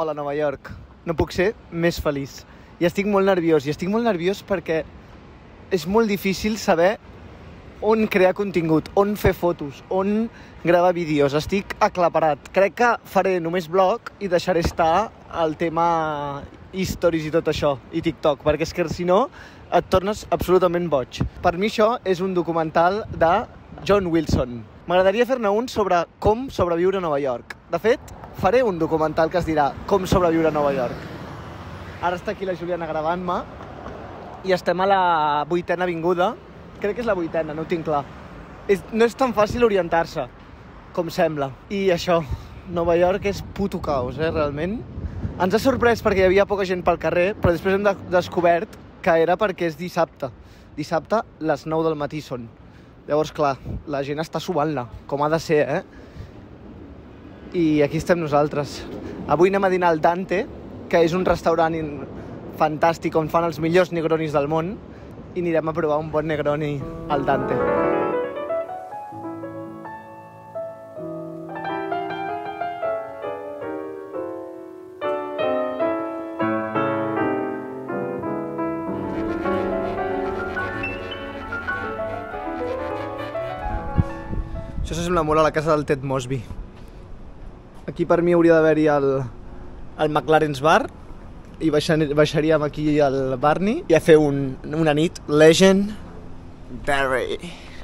Hola, Nova York. No puc ser més feliç. I estic molt nerviós perquè és molt difícil saber on crear contingut, on fer fotos, on gravar vídeos. Estic aclaparat. Crec que faré només blog i deixaré estar el tema stories i tot això, i TikTok, perquè és que si no et tornes absolutament boig. Per mi això és un documental de John Wilson. M'agradaria fer-ne un sobre com sobreviure a Nova York. De fet, faré un documental que es dirà Com sobreviure a Nova York. Ara està aquí la Juliana gravant-me i estem a la 8ª avinguda. Crec que és la 8ª, no ho tinc clar. No és tan fàcil orientar-se, com sembla. I això, Nova York és puto caos, realment. Ens ha sorprès perquè hi havia poca gent pel carrer, però després hem descobert que era perquè és dissabte. Dissabte, les 9 del matí són. Llavors, clar, la gent està suant-la, com ha de ser, I aquí estem nosaltres. Avui anem a dinar al Dante, que és un restaurant fantàstic on fan els millors negronis del món, i anirem a provar un bon negroni al Dante. Això s'assembla molt a la casa del Ted Mosby. Aquí per mi hauria d'haver-hi el McLaren's Bar i baixaríem aquí al Barney i a fer una nit Legendary.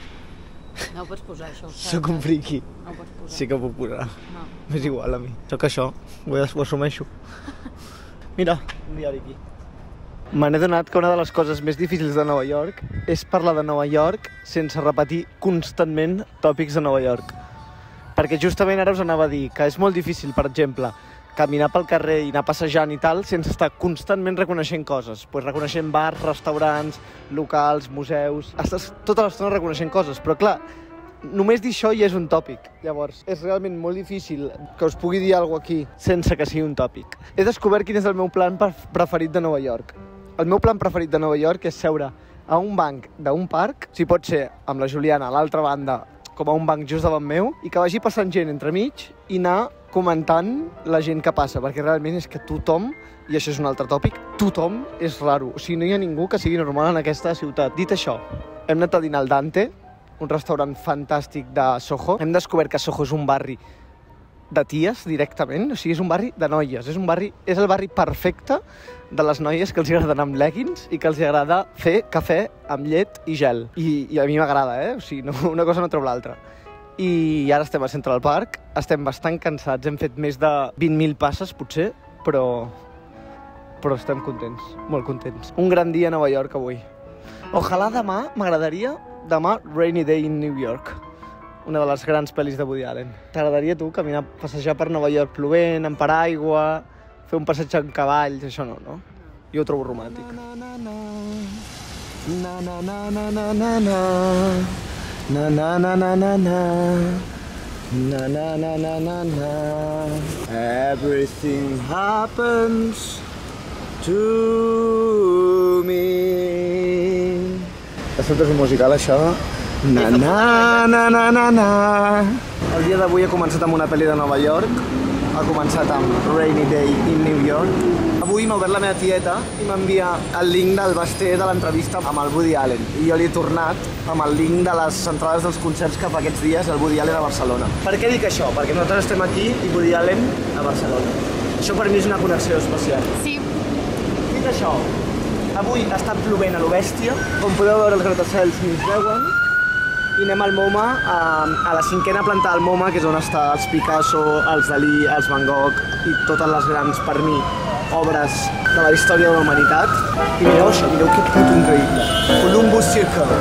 No ho pots posar, això. Soc un friqui. No ho pots posar. Sí que ho puc posar. No. M'és igual a mi. Soc això, ho assumeixo. Mira, un diari aquí. Me n'he donat que una de les coses més difícils de Nova York és parlar de Nova York sense repetir constantment tòpics de Nova York. Perquè justament ara us anava a dir que és molt difícil, per exemple, caminar pel carrer i anar passejant i tal sense estar constantment reconeixent coses. Pues reconeixent bars, restaurants, locals, museus... Estàs tota l'estona reconeixent coses, però clar, només dir això ja és un tòpic. Llavors, és realment molt difícil que us pugui dir alguna cosa aquí sense que sigui un tòpic. He descobert quin és el meu plan preferit de Nova York. El meu plan preferit de Nova York és seure a un banc d'un parc, si pot ser amb la Juliana a l'altra banda, com a un banc just davant meu, i que vagi passant gent entremig i anar comentant la gent que passa, perquè realment és que tothom, i això és un altre tòpic, tothom és raro. O sigui, no hi ha ningú que sigui normal en aquesta ciutat. Dit això, hem anat a dinar al Dante, un restaurant fantàstic de Soho. Hem descobert que Soho és un barri de ties directament, o sigui, és un barri de noies, és el barri perfecte de les noies que els agrada anar amb leggings i que els agrada fer cafè amb llet i gel. I a mi m'agrada, O sigui, no, una cosa no treu l'altra. I ara estem a Central Park, estem bastant cansats, hem fet més de 20.000 passes, potser, però estem contents, molt contents. Un gran dia a Nova York avui. Ojalà m'agradaria demà Rainy Day in New York, una de les grans pel·lis de Woody Allen. T'agradaria tu caminar, passejar per Nova York plovent, amb paraigua, fer un passeig en cavalls, això no? Jo ho trobo romàntic. Everything happens to me. Això és un musical, això? Na na na na na na. El dia d'avui he començat amb una pel·li de Nova York. Ha començat amb Rainy Day in New York. Avui m'ha obert la meva tieta i m'envia el link del Basté de l'entrevista amb el Woody Allen. I jo li he tornat amb el link de les entrades dels concerts que fa aquests dies el Woody Allen a Barcelona. Per què dic això? Perquè nosaltres estem aquí i Woody Allen a Barcelona. Això per mi és una connexió especial. Sí. Dit això, avui ha estat plovent a lo bèstia. Com podeu veure, els gratacels ni es veuen. I anem al MoMA, a la 5ª planta del MoMA, que és on està els Picasso, els Dalí, els Van Gogh i totes les grans, per mi, obres de la història de la humanitat. I mireu això, mireu que puto increïble. Columbus Circle.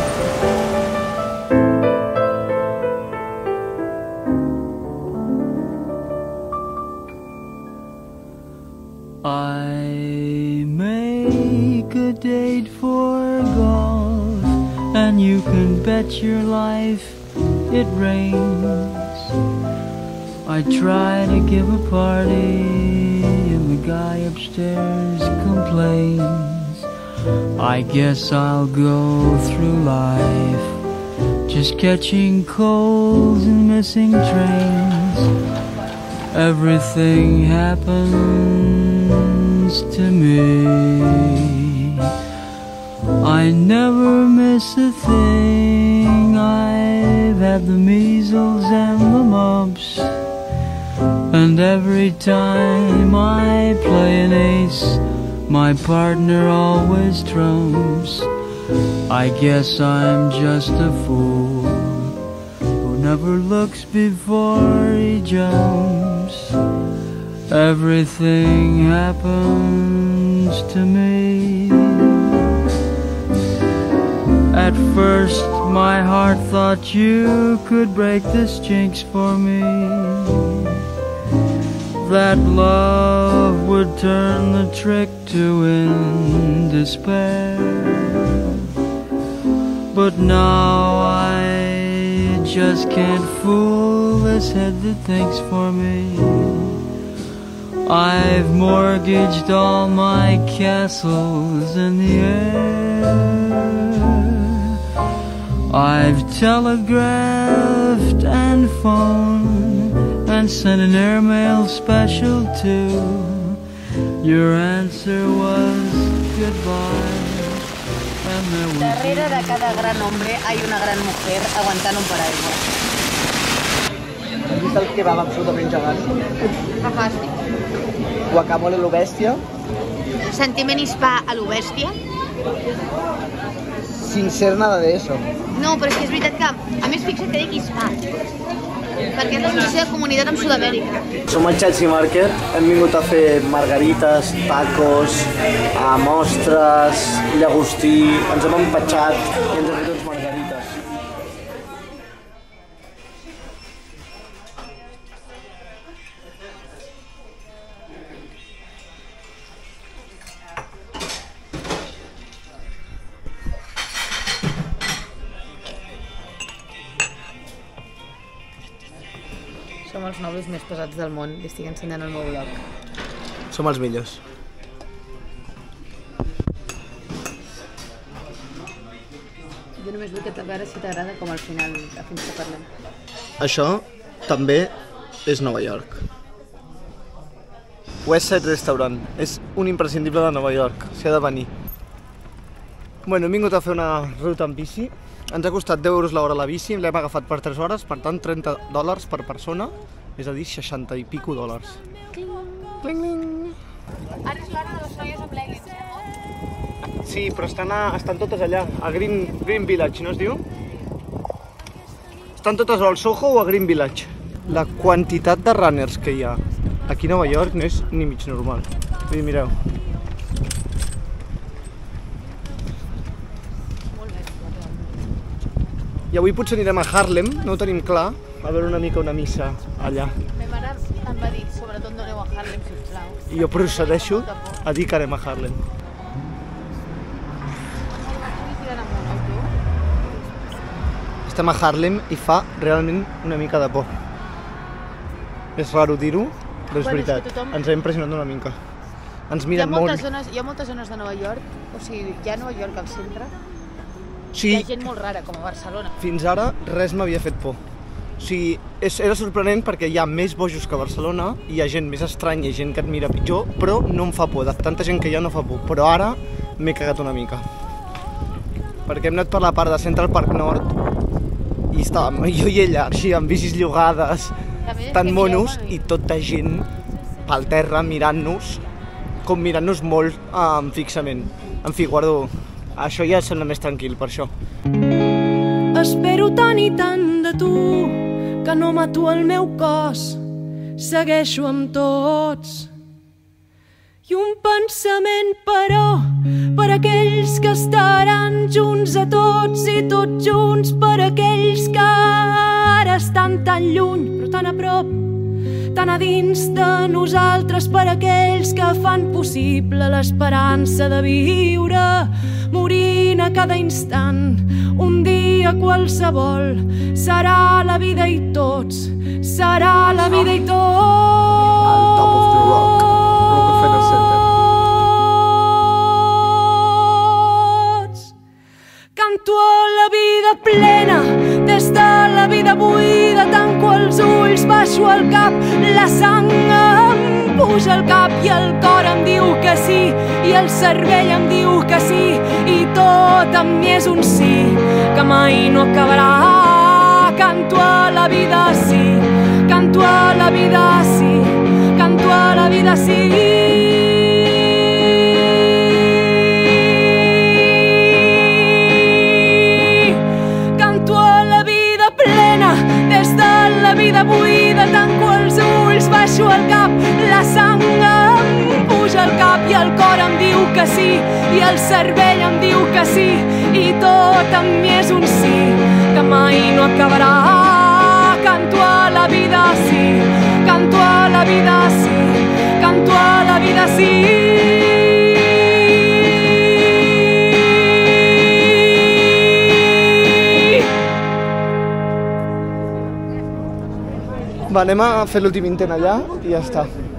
I make a date for golf, and you can bet your life it rains. I try to give a party and the guy upstairs complains. I guess I'll go through life just catching colds and missing trains. everything happens to me. I never miss a thing. I've had the measles and the mumps, and every time I play an ace, my partner always trumps. I guess I'm just a fool who never looks before he jumps. Everything happens to me. At first my heart thought you could break this jinx for me, that love would turn the trick to win despair. But now I just can't fool this head that thinks for me. I've mortgaged all my castles in the air. I've telegraphed and phoned and sent an airmail special too. Your answer was goodbye. Darrere de cada gran hombre hay una gran mujer aguantant un paraigua. Has vist el kebab absolutament gegant? Fantàstic. Guacamole lo bèstia. Sentiment hispà a lo bèstia. Sin ser nada de eso. No, però és que és veritat que, a més, fixa't que dic hispà, perquè és l'associació de comunitat amb Sud-amèrica. Som a Chelsea Market, hem vingut a fer margarites, tacos, mostres, llagostí, ens hem empatxat i ens hem fet uns margarites. Som els nobles més pesats del món i estic ensenyant el meu blog. Som els millors. Jo només vull que a veure si t'agrada com al final, fins que parlem. Això també és Nova York. West Side Restaurant. És un imprescindible de Nova York. S'hi ha de venir. Bueno, hem vingut a fer una ruta en bici. Ens ha costat 10 euros l'hora la bici, l'hem agafat per 3 hores, per tant $30 per persona, és a dir, 60 i pico dòlars. Cling, cling. Ara és l'hora de les noies amb leggings. Sí, però estan totes allà, a Green Village, no es diu? Estan totes al Soho o a Green Village. La quantitat de runners que hi ha aquí a Nova York no és ni mig normal. Vull dir, mireu. I avui potser anirem a Harlem, no ho tenim clar, a veure una mica una missa allà. Ma mare em va dir, sobretot no aneu a Harlem, sisplau. I jo procedeixo a dir que anem a Harlem. Estem a Harlem i fa realment una mica de por. És raro dir-ho, però és veritat, ens ha impressionat una mica. Ens miren molt. Hi ha moltes zones de Nova York, o sigui, hi ha Nova York al centre. Sí, hi ha gent molt rara, com a Barcelona. Fins ara res m'havia fet por. O sigui, era sorprenent perquè hi ha més bojos que a Barcelona, hi ha gent més estranya, hi ha gent que et mira pitjor, però no em fa por. De tanta gent que hi ha no fa por, però ara m'he cagat una mica. Perquè hem anat per la part de Central Park Nord i estàvem jo i ella així amb bicis llogades, tan monos, i tota gent pel terra mirant-nos, com mirant-nos molt fixament. En fi, guardo... Això ja sembla més tranquil, per això. Espero tant i tant de tu que no mato el meu cos, segueixo amb tots. I un pensament, però, per aquells que estaran junts a tots i tots junts per aquells que ara estan tan lluny, però tan a prop, tan a dins de nosaltres, per aquells que fan possible l'esperança de viure, morint a cada instant. Un dia qualsevol serà la vida i tots, serà la vida i tots. Al top of the rock, Rockefeller Center. Canto a la vida plena, des de la vida buida, tanco els ulls, baix baixo el cap, la sang em puja al cap i el cor em diu que sí, i el cervell em diu que sí, i tot amb mi és un sí, que mai no acabarà. Canto a la vida sí, canto a la vida sí, canto a la vida sí. Vida buida, tanco els ulls, baixo el cap, la sang em puja al cap i el cor em diu que sí, i el cervell em diu que sí, i tot amb mi és un sí, que mai no acabarà. Canto a la vida sí, canto a la vida sí, canto a la vida sí. Va, anem a fer l'últim intent allà i ja està.